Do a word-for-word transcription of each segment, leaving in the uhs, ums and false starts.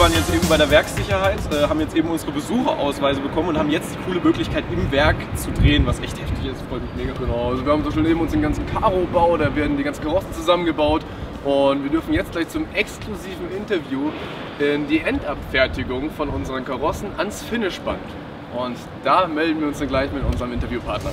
waren jetzt eben bei der Werkssicherheit, äh, haben jetzt eben unsere Besucherausweise bekommen und haben jetzt die coole Möglichkeit im Werk zu drehen, was echt heftig ist. Freut mich mega. Genau, also wir haben so schon neben uns den ganzen Karo-Bau, da werden die ganzen Karossen zusammengebaut und wir dürfen jetzt gleich zum exklusiven Interview in die Endabfertigung von unseren Karossen ans Finishband. Und da melden wir uns dann gleich mit unserem Interviewpartner.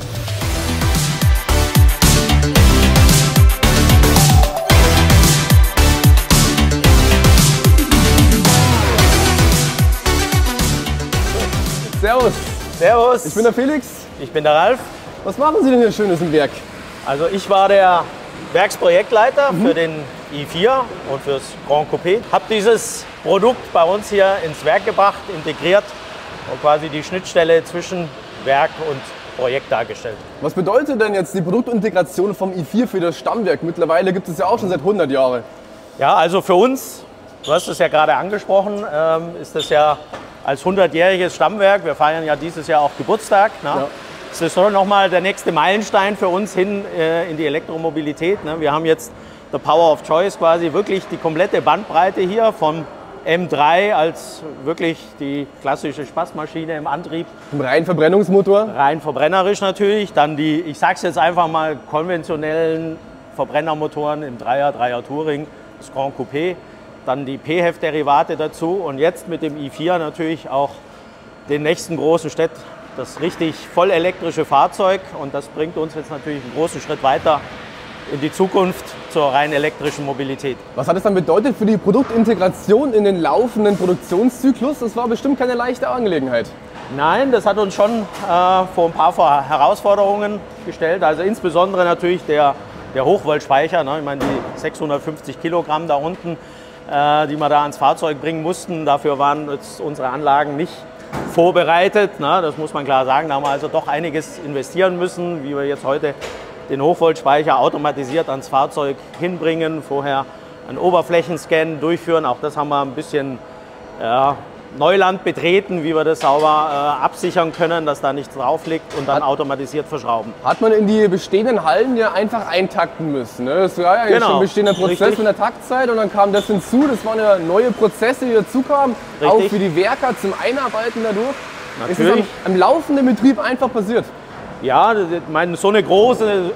Servus. Servus. Ich bin der Felix. Ich bin der Ralf. Was machen Sie denn hier Schönes im Werk? Also ich war der Werksprojektleiter mhm. für den i vier und fürs Grand Coupé. Habe dieses Produkt bei uns hier ins Werk gebracht, integriert und quasi die Schnittstelle zwischen Werk und Projekt dargestellt. Was bedeutet denn jetzt die Produktintegration vom i vier für das Stammwerk? Mittlerweile gibt es ja auch schon seit hundert Jahren. Ja, also für uns, du hast es ja gerade angesprochen, ähm, ist das ja als hundertjähriges Stammwerk. Wir feiern ja dieses Jahr auch Geburtstag. Ne? Ja. Das ist schon nochmal der nächste Meilenstein für uns hin äh, in die Elektromobilität. Ne? Wir haben jetzt the Power of Choice, quasi wirklich die komplette Bandbreite hier von M drei als wirklich die klassische Spaßmaschine im Antrieb. Im reinen Verbrennungsmotor? Rein verbrennerisch natürlich. Dann die, ich sag's jetzt einfach mal, konventionellen Verbrennermotoren im Dreier, Dreier Touring, das Grand Coupé. Dann die P HEV-Derivate dazu und jetzt mit dem i vier natürlich auch den nächsten großen Schritt, das richtig voll elektrische Fahrzeug, und das bringt uns jetzt natürlich einen großen Schritt weiter in die Zukunft zur rein elektrischen Mobilität. Was hat es dann bedeutet für die Produktintegration in den laufenden Produktionszyklus? Das war bestimmt keine leichte Angelegenheit. Nein, das hat uns schon äh, vor ein paar Herausforderungen gestellt, also insbesondere natürlich der, der Hochvoltspeicher, ne? Ich meine die sechshundertfünfzig Kilogramm da unten, die wir da ans Fahrzeug bringen mussten. Dafür waren jetzt unsere Anlagen nicht vorbereitet. Ne? Das muss man klar sagen. Da haben wir also doch einiges investieren müssen, wie wir jetzt heute den Hochvoltspeicher automatisiert ans Fahrzeug hinbringen, vorher einen Oberflächenscan durchführen. Auch das haben wir ein bisschen ja, Neuland betreten, wie wir das sauber äh, absichern können, dass da nichts drauf liegt, und dann hat, automatisiert verschrauben. Hat man in die bestehenden Hallen ja einfach eintakten müssen. Ne? Das war ja genau, schon ein bestehender Prozess richtig. Mit der Taktzeit, und dann kam das hinzu. Das waren ja neue Prozesse, die dazu kamen, richtig. Auch für die Werker zum Einarbeiten dadurch. Natürlich. Ist es am, am laufenden Betrieb einfach passiert? Ja, ich meine, so eine große äh,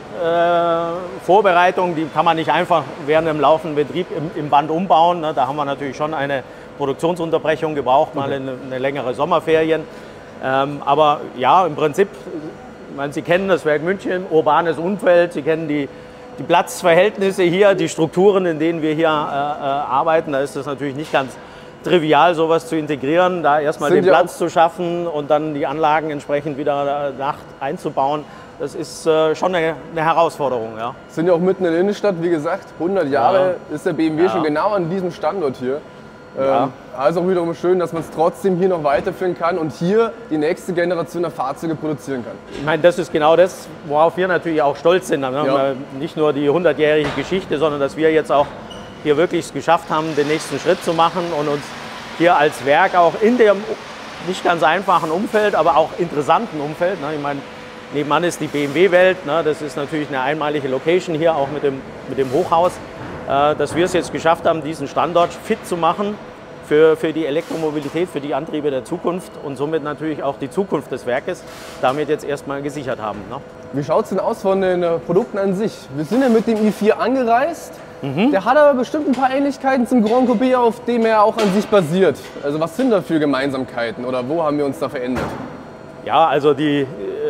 Vorbereitung, die kann man nicht einfach während dem laufenden Betrieb im, im Band umbauen. Ne? Da haben wir natürlich schon eine Produktionsunterbrechung gebraucht, mal eine, eine längere Sommerferien. Ähm, aber ja, im Prinzip, ich meine, Sie kennen das Werk München, urbanes Umfeld, Sie kennen die, die Platzverhältnisse hier, die Strukturen, in denen wir hier äh, äh, arbeiten. Da ist es natürlich nicht ganz trivial, sowas zu integrieren, da erstmal den Platz zu schaffen und dann die Anlagen entsprechend wieder nach einzubauen. Das ist äh, schon eine, eine Herausforderung. Ja. Sind ja auch mitten in der Innenstadt, wie gesagt, hundert Jahre ja. ist der B M W ja. schon genau an diesem Standort hier. Ja. Ähm, also auch wiederum schön, dass man es trotzdem hier noch weiterführen kann und hier die nächste Generation der Fahrzeuge produzieren kann. Ich meine, das ist genau das, worauf wir natürlich auch stolz sind. Ne? Ja. Nicht nur die hundertjährige Geschichte, sondern dass wir jetzt auch hier wirklich es geschafft haben, den nächsten Schritt zu machen und uns hier als Werk auch in dem nicht ganz einfachen Umfeld, aber auch interessanten Umfeld. Ne? Ich meine, nebenan ist die B M W-Welt, ne? Das ist natürlich eine einmalige Location hier, auch mit dem, mit dem Hochhaus, äh, dass wir es jetzt geschafft haben, diesen Standort fit zu machen für, für die Elektromobilität, für die Antriebe der Zukunft und somit natürlich auch die Zukunft des Werkes damit jetzt erstmal gesichert haben. Ne? Wie schaut es denn aus von den Produkten an sich? Wir sind ja mit dem i vier angereist. Mhm. Der hat aber bestimmt ein paar Ähnlichkeiten zum Grand Coupé, auf dem er auch an sich basiert. Also was sind da für Gemeinsamkeiten oder wo haben wir uns da verändert? Ja, also die, äh,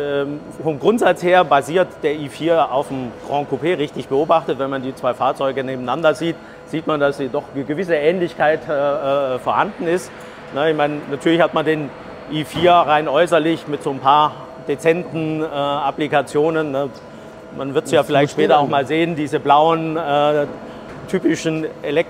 vom Grundsatz her basiert der i vier auf dem Grand Coupé, richtig beobachtet. Wenn man die zwei Fahrzeuge nebeneinander sieht, sieht man, dass sie doch eine gewisse Ähnlichkeit äh, vorhanden ist. Na, ich meine, natürlich hat man den i vier rein äußerlich mit so ein paar dezenten äh, Applikationen. Ne? Man wird es ja vielleicht später auch mal sehen, diese blauen äh, typischen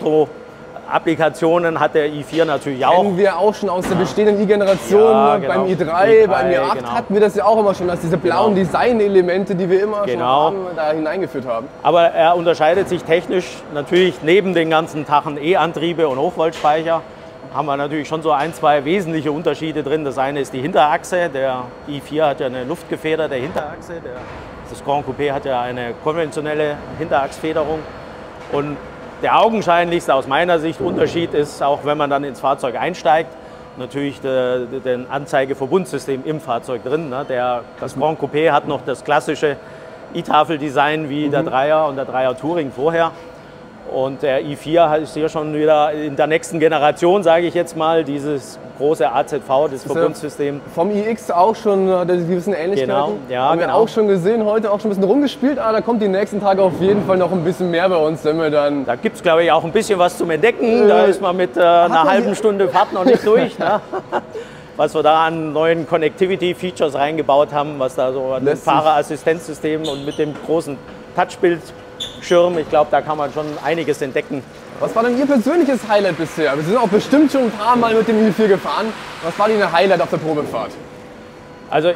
Elektro-Applikationen hat der i vier natürlich auch. Kennen wir auch schon aus der bestehenden i-Generation, ja, genau. beim i drei, beim i acht genau. hatten wir das ja auch immer schon, dass diese blauen genau. Designelemente, die wir immer genau. schon haben, da hineingeführt haben. Aber er unterscheidet sich technisch natürlich neben den ganzen Tachen E-Antriebe und Hochvoltspeicher. Haben wir natürlich schon so ein, zwei wesentliche Unterschiede drin. Das eine ist die Hinterachse. Der i vier hat ja eine luftgefederte Hinterachse. Der Das Grand Coupé hat ja eine konventionelle Hinterachsfederung und der augenscheinlichste aus meiner Sicht Unterschied ist, auch wenn man dann ins Fahrzeug einsteigt, natürlich der, der Anzeigeverbundsystem im Fahrzeug drin. Ne? Der, das Grand Coupé hat noch das klassische i-Tafel-Design wie mhm. der Dreier und der Dreier Touring vorher. Und der i vier ist hier schon wieder in der nächsten Generation, sage ich jetzt mal, dieses große A Z V, das Verbundssystem. Vom iX auch schon äh, diese gewissen Ähnlichkeiten. Genau, ja, haben wir genau. auch schon gesehen, heute auch schon ein bisschen rumgespielt, aber da kommt die nächsten Tage auf jeden Fall noch ein bisschen mehr bei uns, wenn wir dann... Da gibt es, glaube ich, auch ein bisschen was zum Entdecken. Äh, da ist man mit äh, einer halben Stunde Fahrt noch nicht durch. Ne? Was wir da an neuen Connectivity-Features reingebaut haben, was da so ein Fahrerassistenzsystem und mit dem großen Touchbildschirm, ich glaube, da kann man schon einiges entdecken. Was war denn Ihr persönliches Highlight bisher? Wir sind auch bestimmt schon ein paar Mal mit dem i vier gefahren. Was war Ihr Highlight auf der Probefahrt? Also ich,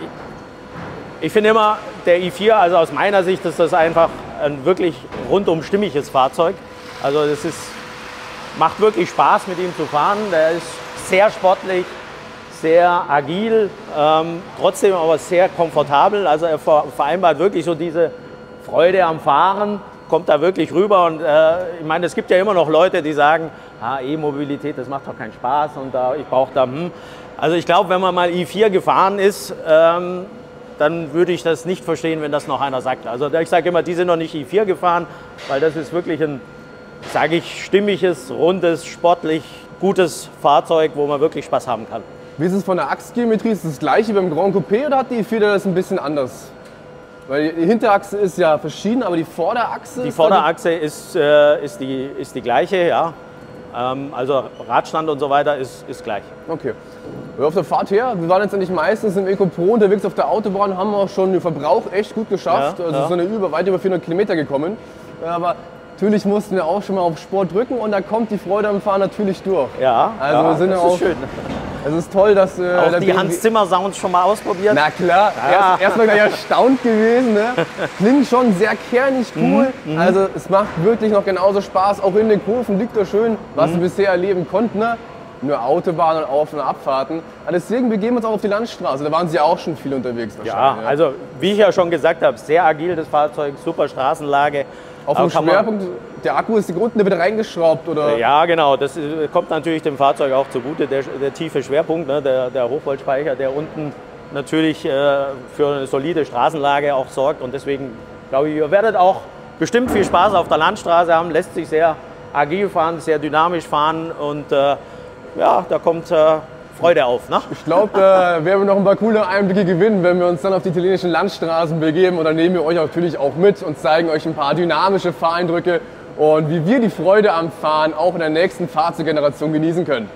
ich finde immer, der i vier, also aus meiner Sicht ist das einfach ein wirklich rundum stimmiges Fahrzeug. Also das ist, macht wirklich Spaß mit ihm zu fahren. Der ist sehr sportlich, sehr agil, ähm, trotzdem aber sehr komfortabel. Also er vereinbart wirklich so diese Freude am Fahren, kommt da wirklich rüber. Und äh, ich meine, es gibt ja immer noch Leute, die sagen, ah, E-Mobilität, das macht doch keinen Spaß und da, ich brauche da, hm. Also ich glaube, wenn man mal i vier gefahren ist, ähm, dann würde ich das nicht verstehen, wenn das noch einer sagt. Also ich sage immer, die sind noch nicht i vier gefahren, weil das ist wirklich ein, sage ich, stimmiges, rundes, sportlich, gutes Fahrzeug, wo man wirklich Spaß haben kann. Wie ist es von der Achsgeometrie? Ist es das gleiche beim Grand Coupé oder hat die i vier das ein bisschen anders? Weil die Hinterachse ist ja verschieden, aber die Vorderachse? Die Vorderachse ist, äh, ist, die, ist die gleiche, ja. Ähm, also Radstand und so weiter ist, ist gleich. Okay. Auf der Fahrt her, wir waren jetzt nicht meistens im EcoPro unterwegs auf der Autobahn, haben auch schon den Verbrauch echt gut geschafft. Ja, also ja. sind über, weit über vierhundert Kilometer gekommen. Aber natürlich mussten wir auch schon mal auf Sport drücken und da kommt die Freude am Fahren natürlich durch. Ja, also ja, wir sind das auch, ist schön. Es ist toll, dass äh, auch der die B M W Hans Zimmer Sounds schon mal ausprobiert. Na klar, ja. erst, erstmal gleich erstaunt gewesen. Ne? Klingt schon sehr kernig cool. Mhm. Also es macht wirklich noch genauso Spaß. Auch in den Kurven liegt da schön, was mhm. wir bisher erleben konnten. Ne? Nur Autobahnen und Auf- und Abfahrten. Aber deswegen begeben wir uns auch auf die Landstraße. Da waren Sie auch schon viel unterwegs Ja, wahrscheinlich. Ja, also wie ich ja schon gesagt habe, sehr agil das Fahrzeug, super Straßenlage. Auf dem Schwerpunkt, der Akku ist unten wieder reingeschraubt, oder? Ja, genau. Das kommt natürlich dem Fahrzeug auch zugute, der, der tiefe Schwerpunkt, ne, der, der Hochvoltspeicher, der unten natürlich äh, für eine solide Straßenlage auch sorgt. Und deswegen glaube ich, ihr werdet auch bestimmt viel Spaß auf der Landstraße haben. Lässt sich sehr agil fahren, sehr dynamisch fahren und äh, ja, da kommt äh, Freude auf. Ne? Ich glaube, da werden wir noch ein paar coole Einblicke gewinnen, wenn wir uns dann auf die italienischen Landstraßen begeben. Und dann nehmen wir euch natürlich auch mit und zeigen euch ein paar dynamische Fahreindrücke und wie wir die Freude am Fahren auch in der nächsten Fahrzeuggeneration genießen können.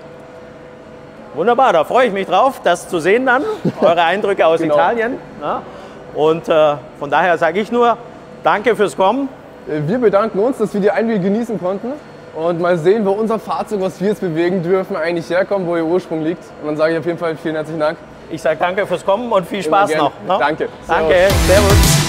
Wunderbar, da freue ich mich drauf, das zu sehen dann, eure Eindrücke aus genau. Italien. Ne? Und äh, von daher sage ich nur, danke fürs Kommen. Wir bedanken uns, dass wir die Einblicke genießen konnten. Und mal sehen, wo unser Fahrzeug, was wir jetzt bewegen dürfen, eigentlich herkommt, wo ihr Ursprung liegt. Und dann sage ich auf jeden Fall vielen herzlichen Dank. Ich sage danke fürs Kommen und viel Spaß noch. Ne? Danke. Danke. Servus. Servus.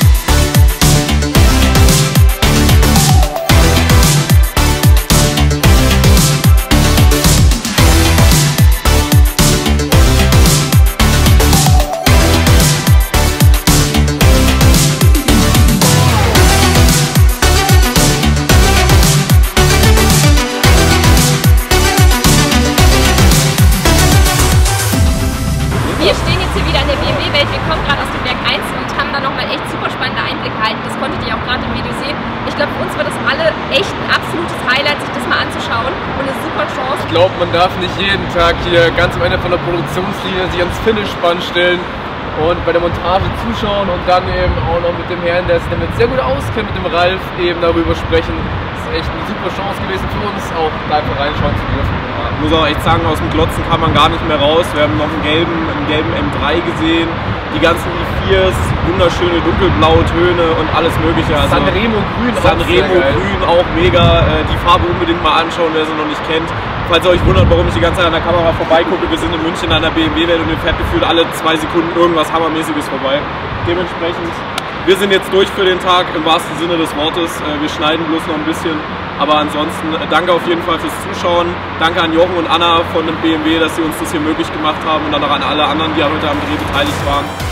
Wir stehen jetzt hier wieder in der B M W-Welt. Wir kommen gerade aus dem Werk eins und haben da nochmal echt super spannende Einblicke erhalten. Das konntet ihr auch gerade im Video sehen. Ich glaube, für uns war das alle echt ein absolutes Highlight, sich das mal anzuschauen und eine super Chance. Ich glaube, man darf nicht jeden Tag hier ganz am Ende von der Produktionslinie sich ans Finishband stellen und bei der Montage zuschauen und dann eben auch noch mit dem Herrn, der es damit sehr gut auskennt, mit dem Ralf eben darüber sprechen. Das ist echt eine super Chance gewesen für uns, auch da einfach reinschauen zu dürfen. Ich muss auch echt sagen, aus dem Glotzen kam man gar nicht mehr raus. Wir haben noch einen gelben, einen gelben M drei gesehen, die ganzen i viers, wunderschöne dunkelblaue Töne und alles mögliche. Also Sanremo Grün, Sanremo Grün auch mega. Die Farbe unbedingt mal anschauen, wer sie noch nicht kennt. Falls ihr euch wundert, warum ich die ganze Zeit an der Kamera vorbeigucke, wir sind in München an der B M W-Welt und mir fährt gefühlt alle zwei Sekunden irgendwas Hammermäßiges vorbei. Dementsprechend, wir sind jetzt durch für den Tag im wahrsten Sinne des Wortes. Wir schneiden bloß noch ein bisschen. Aber ansonsten danke auf jeden Fall fürs Zuschauen. Danke an Jochen und Anna von dem B M W, dass sie uns das hier möglich gemacht haben und dann auch an alle anderen, die heute am Dreh beteiligt waren.